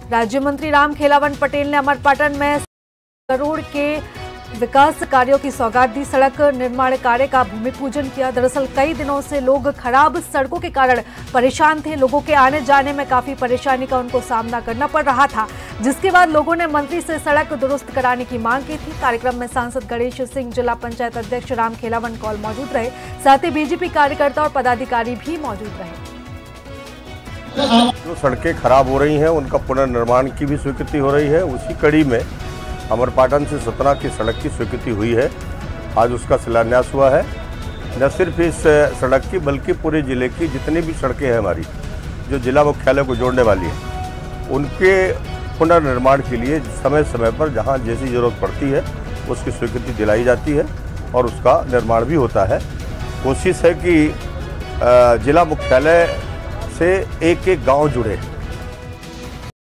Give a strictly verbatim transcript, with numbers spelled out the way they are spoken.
राज्य मंत्री राम खेलावन पटेल ने अमरपाटन में करोड़ के विकास कार्यों की सौगात दी। सड़क निर्माण कार्य का भूमि पूजन किया। दरअसल कई दिनों से लोग खराब सड़कों के कारण परेशान थे। लोगों के आने जाने में काफी परेशानी का उनको सामना करना पड़ रहा था, जिसके बाद लोगों ने मंत्री से सड़क दुरुस्त कराने की मांग की थी। कार्यक्रम में सांसद गणेश सिंह, जिला पंचायत अध्यक्ष राम खेलावन कौल मौजूद रहे। साथ ही बीजेपी कार्यकर्ता और पदाधिकारी भी मौजूद रहे। जो सड़कें खराब हो रही हैं उनका पुनर्निर्माण की भी स्वीकृति हो रही है। उसी कड़ी में अमरपाटन से सतना की सड़क की स्वीकृति हुई है। आज उसका शिलान्यास हुआ है। न सिर्फ इस सड़क की बल्कि पूरे जिले की जितनी भी सड़कें हैं हमारी, जो जिला मुख्यालय को जोड़ने वाली हैं, उनके पुनर्निर्माण के लिए समय समय पर जहां जैसी ज़रूरत पड़ती है उसकी स्वीकृति दिलाई जाती है और उसका निर्माण भी होता है। कोशिश है कि जिला मुख्यालय से एक एक गांव जुड़े।